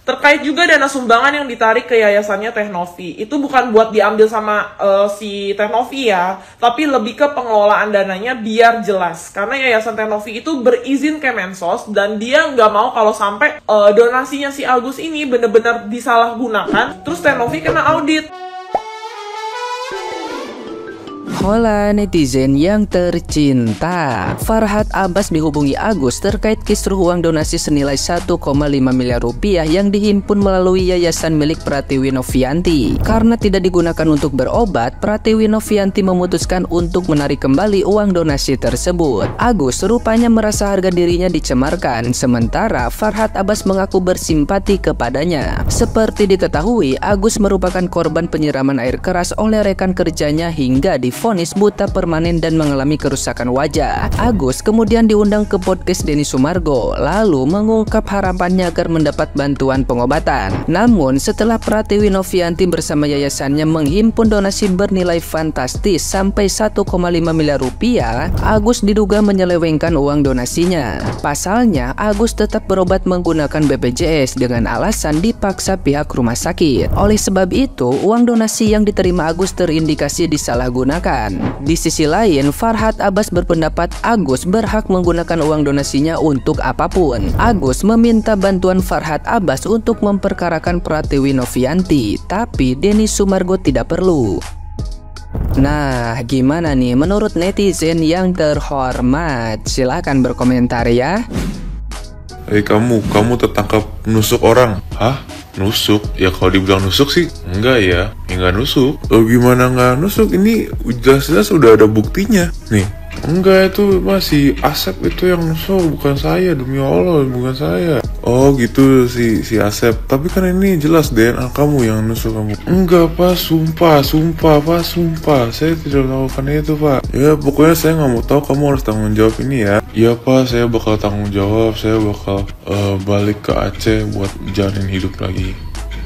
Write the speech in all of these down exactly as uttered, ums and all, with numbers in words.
Terkait juga dana sumbangan yang ditarik ke yayasannya Teh Novi, itu bukan buat diambil sama uh, si Teh Novi ya, tapi lebih ke pengelolaan dananya biar jelas. Karena yayasan Teh Novi itu berizin Kemensos dan dia nggak mau kalau sampai uh, donasinya si Agus ini bener-bener disalahgunakan, terus Teh Novi kena audit. Hola netizen yang tercinta, Farhad Abbas dihubungi Agus terkait kisruh uang donasi senilai satu koma lima miliar rupiah yang dihimpun melalui yayasan milik Pratiwi Novianti. Karena tidak digunakan untuk berobat, Pratiwi Novianti memutuskan untuk menarik kembali uang donasi tersebut. Agus rupanya merasa harga dirinya dicemarkan, sementara Farhad Abbas mengaku bersimpati kepadanya. Seperti diketahui, Agus merupakan korban penyiraman air keras oleh rekan kerjanya hingga divonis buta permanen dan mengalami kerusakan wajah. Agus kemudian diundang ke podcast Denny Sumargo, lalu mengungkap harapannya agar mendapat bantuan pengobatan. Namun setelah Pratiwi Novianti bersama yayasannya menghimpun donasi bernilai fantastis sampai satu koma lima miliar rupiah, Agus diduga menyelewengkan uang donasinya. Pasalnya, Agus tetap berobat menggunakan B P J S dengan alasan dipaksa pihak rumah sakit. Oleh sebab itu, uang donasi yang diterima Agus terindikasi disalahgunakan. Di sisi lain, Farhad Abbas berpendapat Agus berhak menggunakan uang donasinya untuk apapun. Agus meminta bantuan Farhad Abbas untuk memperkarakan Pratiwi Novianti, tapi Denny Sumargo tidak perlu. Nah, gimana nih menurut netizen yang terhormat? Silahkan berkomentar ya. Hei kamu, kamu tertangkap menusuk orang. Hah? Nusuk? Ya kalau dibilang nusuk sih enggak ya, ya nggak nusuk. Oh gimana nggak nusuk? Ini jelas-jelas udah ada buktinya. Nih, enggak, itu masih Asep itu yang nusuk, bukan saya, demi Allah, bukan saya. Oh gitu si si Asep. Tapi kan ini jelas D N A kamu yang nusuk kamu. Enggak pak, sumpah, sumpah pak, sumpah. Saya tidak melakukan itu pak. Ya pokoknya saya nggak mau tahu, kamu harus tanggung jawab ini ya. Iya pak, saya bakal tanggung jawab. Saya bakal uh, balik ke Aceh buat jalanin hidup lagi.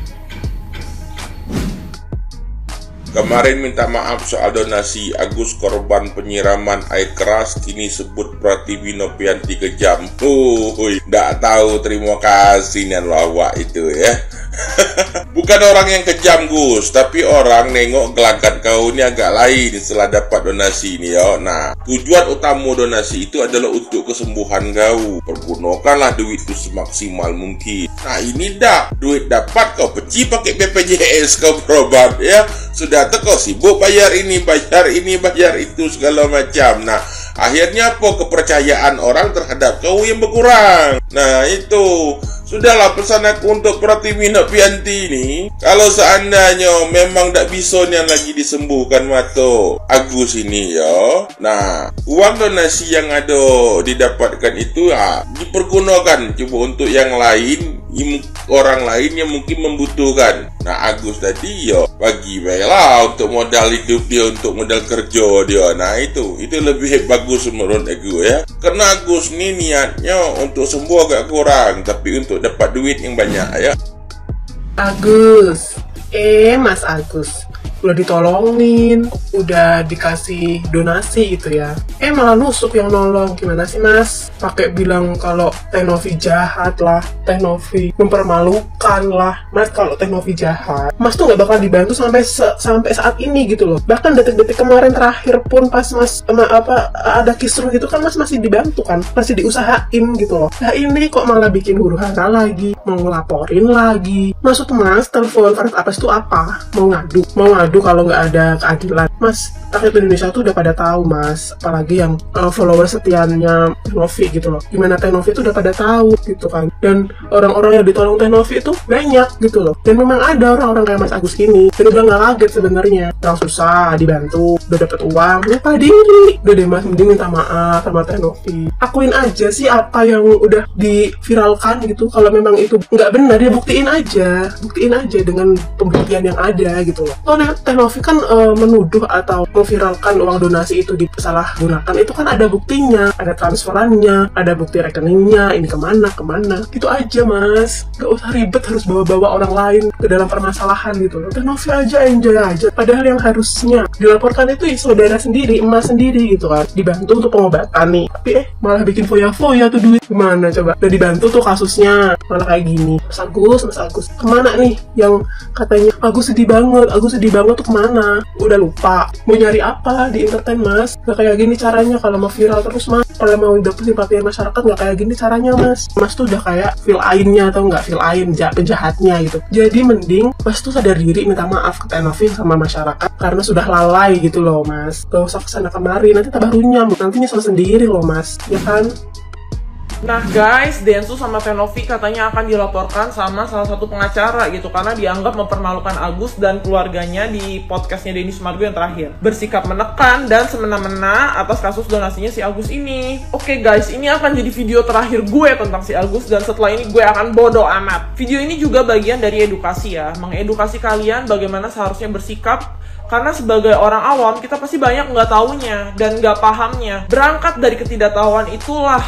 Kemarin minta maaf soal donasi Agus korban penyiraman air keras, kini sebut Pratiwi Novianti kejam. Hui, nggak tahu terima kasih nih lawak itu ya. Bukan orang yang kejam Gus, tapi orang nengok gelagat kau ini agak lain setelah dapat donasi ini ya. Nah, tujuan utama donasi itu adalah untuk kesembuhan kau. Pergunakanlah duit itu semaksimal mungkin. Nah ini dah, duit dapat kau peci pakai B P J S kau berobat ya. Sudah tuh kau sibuk bayar ini, bayar ini, bayar itu segala macam. Nah, akhirnya apa, kepercayaan orang terhadap kau yang berkurang. Nah itu, sudahlah pesan aku untuk Pratiwi Novianti ini. Kalau seandainya memang tak bisa yang lagi disembuhkan mato Agus ini ya. Nah, uang donasi yang ada didapatkan itu ya dipergunakan coba untuk yang lain, orang lain yang mungkin membutuhkan. Nah Agus tadi ya bagi baiklah untuk modal hidup dia, untuk modal kerja dia. Nah itu itu lebih bagus menurut aku ya. Karena Agus ini niatnya untuk sembuh agak kurang, tapi untuk dapat duit yang banyak ya. Agus, eh Mas Agus, udah ditolongin, udah dikasih donasi gitu ya, eh malah nusuk yang nolong. Gimana sih Mas? Pakai bilang kalau Teh Novi jahat lah, Teh Novi mempermalukan lah. Mas kalau Teh Novi jahat, Mas tuh nggak bakal dibantu sampai sampai saat ini gitu loh. Bahkan detik-detik kemarin terakhir pun pas Masema, apa ada kisruh gitu kan Mas masih dibantu kan, masih diusahain gitu loh. Nah ini kok malah bikin huru hara lagi, mau ngelaporin lagi. Maksud Mas telepon Farhad Abbas itu apa? Mau ngadu? Mau ngadu kalau nggak ada keadilan? Mas, rakyat Indonesia tuh udah pada tahu Mas, apalagi yang uh, follower setiannya Teh Novi gitu loh. Gimana Teh Novi itu udah pada tahu gitu kan. Dan orang-orang yang ditolong Teh Novi itu banyak gitu loh. Dan memang ada orang-orang kayak Mas Agus ini. Dan udah nggak kaget sebenarnya. Yang susah dibantu, udah dapet uang, lupa diri. Udah deh Mas, mending minta maaf sama Teh Novi. Akuin aja sih apa yang udah diviralkan gitu. Kalau memang itu nggak benar, ya buktiin aja, buktiin aja dengan pembuktian yang ada gitu loh. Soalnya Teh Novi kan uh, menuduh atau memviralkan uang donasi itu disalahgunakan, itu kan ada buktinya, ada transferannya, ada bukti rekeningnya, ini kemana, kemana. Gitu aja mas, gak usah ribet harus bawa-bawa orang lain ke dalam permasalahan gitu loh. Dan Novi aja enjoy aja, padahal yang harusnya dilaporkan itu ya saudara sendiri, emas sendiri gitu kan, dibantu untuk pengobatan nih, tapi eh malah bikin foya-foya tuh duit. Gimana coba, udah dibantu tuh kasusnya malah kayak gini. Mas Agus, Mas Agus kemana nih yang katanya Agus sedih banget, Agus sedih banget tuh kemana? Udah lupa mau nyari apa di entertain mas? Gak kayak gini caranya kalau mau viral terus mas, kalau mau dapat simpati masyarakat gak kayak gini caranya mas. Mas tuh udah kayak feel ainnya atau nggak feel ain penjahatnya gitu. Jadi mending mas tuh sadar diri, minta maaf ke Novi sama masyarakat karena sudah lalai gitu loh mas. Gak usah kesana kemari, nanti tambah runyam, nanti nyesel sendiri loh mas, ya kan? Nah guys, Densu sama Novi katanya akan dilaporkan sama salah satu pengacara gitu karena dianggap mempermalukan Agus dan keluarganya di podcastnya Denny Sumargo yang terakhir. Bersikap menekan dan semena-mena atas kasus donasinya si Agus ini. Oke guys, ini akan jadi video terakhir gue tentang si Agus dan setelah ini gue akan bodo amat. Video ini juga bagian dari edukasi ya, mengedukasi kalian bagaimana seharusnya bersikap. Karena sebagai orang awam, kita pasti banyak nggak taunya dan nggak pahamnya. Berangkat dari ketidaktahuan itulah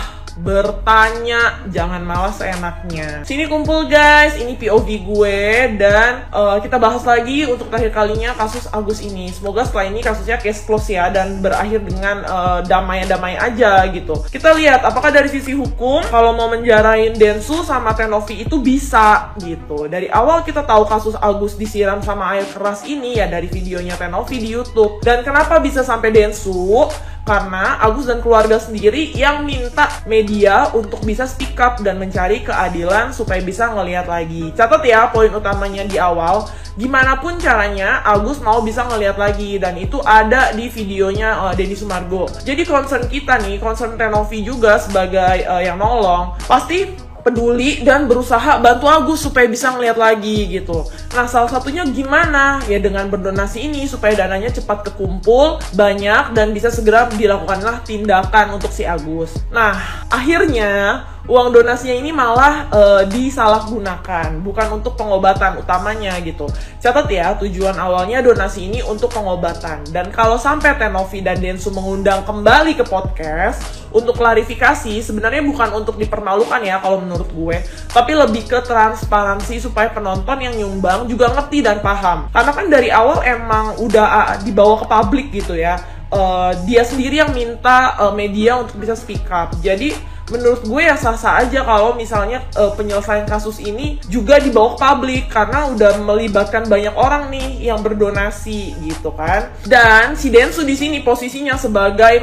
bertanya, jangan malas seenaknya. Sini kumpul guys, ini P O V gue dan uh, kita bahas lagi untuk terakhir kalinya kasus Agus ini. Semoga setelah ini kasusnya case close ya dan berakhir dengan uh, damai-damai aja gitu. Kita lihat apakah dari sisi hukum kalau mau menjarain Densu sama Novi itu bisa gitu. Dari awal kita tahu kasus Agus disiram sama air keras ini ya dari videonya Novi di YouTube. Dan kenapa bisa sampai Densu? Karena Agus dan keluarga sendiri yang minta media untuk bisa speak up dan mencari keadilan supaya bisa ngelihat lagi. Catat ya poin utamanya di awal, gimana pun caranya Agus mau bisa ngelihat lagi dan itu ada di videonya uh, Denny Sumargo. Jadi concern kita nih, concern Novi juga sebagai uh, yang nolong, pasti peduli dan berusaha bantu Agus supaya bisa ngeliat lagi gitu. Nah salah satunya gimana? Ya dengan berdonasi ini supaya dananya cepat kekumpul banyak dan bisa segera dilakukanlah tindakan untuk si Agus. Nah akhirnya uang donasinya ini malah uh, disalahgunakan, bukan untuk pengobatan utamanya gitu. Catat ya, tujuan awalnya donasi ini untuk pengobatan. Dan kalau sampai Novi dan Densu mengundang kembali ke podcast untuk klarifikasi, sebenarnya bukan untuk dipermalukan ya kalau menurut gue, tapi lebih ke transparansi supaya penonton yang nyumbang juga ngerti dan paham. Karena kan dari awal emang udah uh, dibawa ke publik gitu ya. Uh, dia sendiri yang minta uh, media untuk bisa speak up. Jadi menurut gue ya sah-sah aja kalau misalnya uh, penyelesaian kasus ini juga dibawa ke publik karena udah melibatkan banyak orang nih yang berdonasi gitu kan. Dan si Densu di sini posisinya sebagai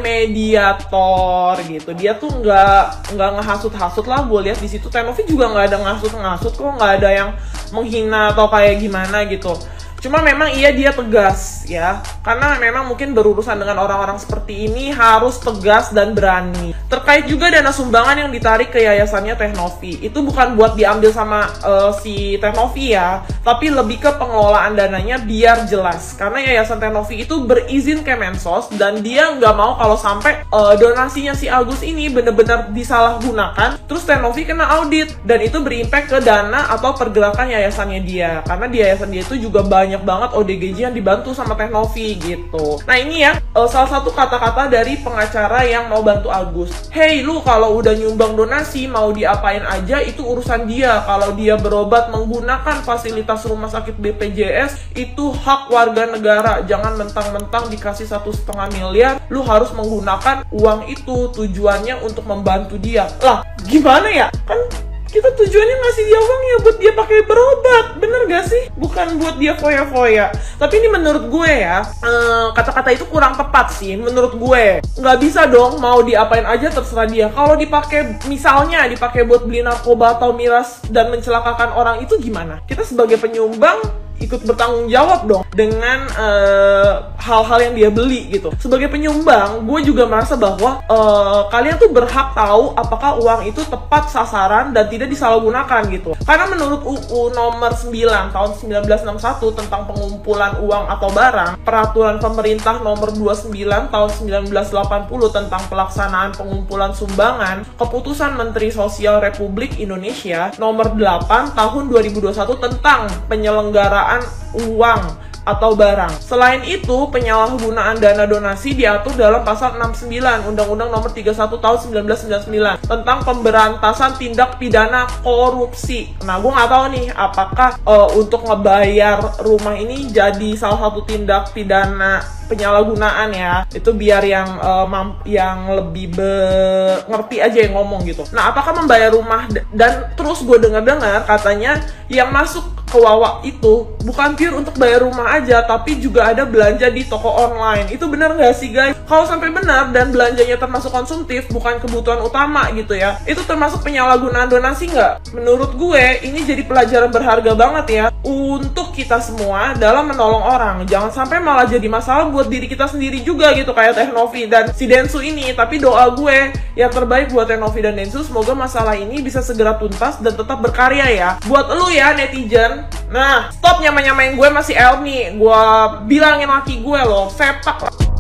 mediator gitu. Dia tuh nggak nggak ngehasut-hasut lah. Gue lihat di situ Novi juga nggak ada ngasut-ngasut kok, nggak ada yang menghina atau kayak gimana gitu. Cuma memang iya dia tegas ya, karena memang mungkin berurusan dengan orang-orang seperti ini harus tegas dan berani. Terkait juga dana sumbangan yang ditarik ke yayasannya Novi, itu bukan buat diambil sama uh, si Novi ya, tapi lebih ke pengelolaan dananya biar jelas. Karena yayasan Novi itu berizin Kemensos dan dia nggak mau kalau sampai uh, donasinya si Agus ini bener-bener disalahgunakan, terus Novi kena audit dan itu berimpact ke dana atau pergerakan yayasannya dia. Karena di yayasan dia itu juga banyak banyak banget O D G J yang dibantu sama Novi gitu. Nah ini ya uh, salah satu kata-kata dari pengacara yang mau bantu Agus. Hey lu kalau udah nyumbang donasi mau diapain aja itu urusan dia. Kalau dia berobat menggunakan fasilitas rumah sakit B P J S itu hak warga negara. Jangan mentang-mentang dikasih satu setengah miliar lu harus menggunakan uang itu tujuannya untuk membantu dia. Lah gimana ya? Kan kita tujuannya ngasih dia uang ya buat dia pakai berobat, bener gak sih? Bukan buat dia foya-foya. Tapi ini menurut gue ya, kata-kata itu kurang tepat sih menurut gue. Nggak bisa dong mau diapain aja terserah dia. Kalau dipakai misalnya dipakai buat beli narkoba atau miras dan mencelakakan orang itu gimana? Kita sebagai penyumbang ikut bertanggung jawab dong dengan hal-hal uh, yang dia beli gitu. Sebagai penyumbang, gue juga merasa bahwa uh, kalian tuh berhak tahu apakah uang itu tepat sasaran dan tidak disalahgunakan gitu. Karena menurut U U nomor sembilan tahun seribu sembilan ratus enam puluh satu tentang pengumpulan uang atau barang, peraturan pemerintah nomor dua puluh sembilan tahun seribu sembilan ratus delapan puluh tentang pelaksanaan pengumpulan sumbangan, keputusan Menteri Sosial Republik Indonesia nomor delapan tahun dua ribu dua puluh satu tentang penyelenggaraan uang atau barang. Selain itu, penyalahgunaan dana donasi diatur dalam pasal enam puluh sembilan Undang-Undang Nomor tiga puluh satu Tahun seribu sembilan ratus sembilan puluh sembilan tentang pemberantasan tindak pidana korupsi. Nah, gue nggak tahu nih apakah uh, untuk ngebayar rumah ini jadi salah satu tindak pidana penyalahgunaan ya. Itu biar yang uh, yang lebih be- ngerti aja yang ngomong gitu. Nah, apakah membayar rumah dan terus gue dengar-dengar katanya yang masuk ke Wawa itu bukan pure untuk bayar rumah aja, tapi juga ada belanja di toko online. Itu benar nggak sih guys? Kalau sampai benar dan belanjanya termasuk konsumtif, bukan kebutuhan utama gitu ya, itu termasuk penyalahgunaan donasi nggak? Menurut gue ini jadi pelajaran berharga banget ya untuk kita semua dalam menolong orang. Jangan sampai malah jadi masalah buat diri kita sendiri juga gitu, kayak Teh Novi dan si Densu ini. Tapi doa gue yang terbaik buat Teh Novi dan Densu, semoga masalah ini bisa segera tuntas dan tetap berkarya ya. Buat elu ya netizen, nah stop nyama-nyamain gue masih Elmi. Gue bilangin laki gue loh, sepak lah.